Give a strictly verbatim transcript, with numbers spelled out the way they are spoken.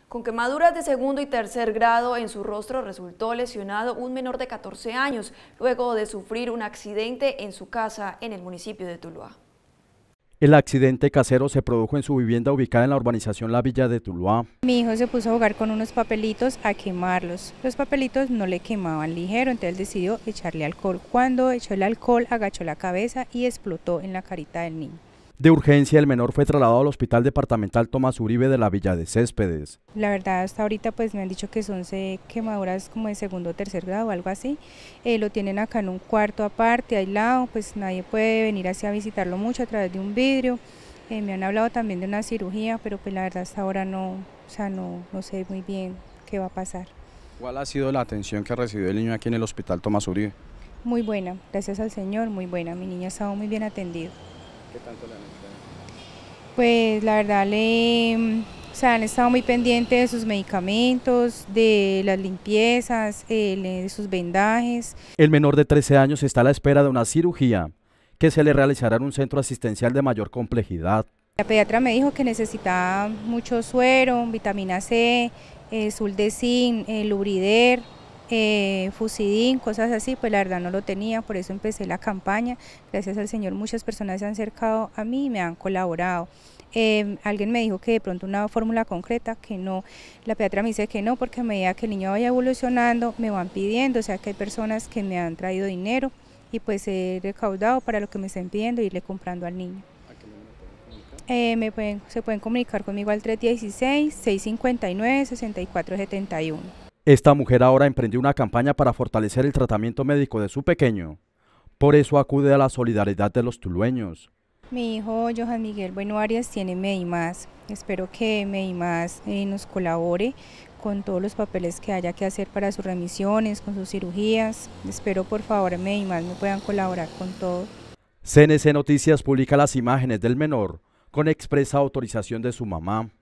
Con quemaduras de segundo y tercer grado en su rostro resultó lesionado un menor de catorce años, luego de sufrir un accidente en su casa en el municipio de Tuluá. El accidente casero se produjo en su vivienda ubicada en la urbanización La Villa de Tuluá. Mi hijo se puso a jugar con unos papelitos a quemarlos. Los papelitos no le quemaban ligero, entonces él decidió echarle alcohol. Cuando echó el alcohol, agachó la cabeza y explotó en la carita del niño. De urgencia, el menor fue trasladado al Hospital Departamental Tomás Uribe de la Villa de Céspedes. La verdad, hasta ahorita pues me han dicho que son quemaduras como de segundo o tercer grado o algo así. Eh, lo tienen acá en un cuarto aparte, aislado, pues nadie puede venir así a visitarlo mucho a través de un vidrio. Eh, me han hablado también de una cirugía, pero pues la verdad hasta ahora no, o sea, no, no sé muy bien qué va a pasar. ¿Cuál ha sido la atención que ha recibido el niño aquí en el Hospital Tomás Uribe? Muy buena, gracias al Señor, muy buena. Mi niño ha estado muy bien atendido. ¿Qué tanto le han hecho? Pues la verdad le, o sea, han estado muy pendientes de sus medicamentos, de las limpiezas, eh, de sus vendajes. El menor de trece años está a la espera de una cirugía que se le realizará en un centro asistencial de mayor complejidad. La pediatra me dijo que necesitaba mucho suero, vitamina C, eh, sul de zinc, eh, lubrider, eh, fusidin, cosas así, pues la verdad no lo tenía, por eso empecé la campaña. Gracias al Señor muchas personas se han acercado a mí y me han colaborado. Eh, alguien me dijo que de pronto una fórmula concreta, que no, la pediatra me dice que no, porque a medida que el niño vaya evolucionando me van pidiendo, o sea que hay personas que me han traído dinero y pues he recaudado para lo que me estén pidiendo y irle comprando al niño. Eh, me pueden, se pueden comunicar conmigo al tres uno seis, seis cinco nueve, seis cuatro siete uno. Esta mujer ahora emprendió una campaña para fortalecer el tratamiento médico de su pequeño. Por eso acude a la solidaridad de los tulueños. Mi hijo Johan Miguel Bueno Arias tiene Medimás. Espero que Medimás eh, nos colabore con todos los papeles que haya que hacer para sus remisiones, con sus cirugías. Espero por favor Medimás me puedan colaborar con todo. C N C Noticias publica las imágenes del menor con expresa autorización de su mamá.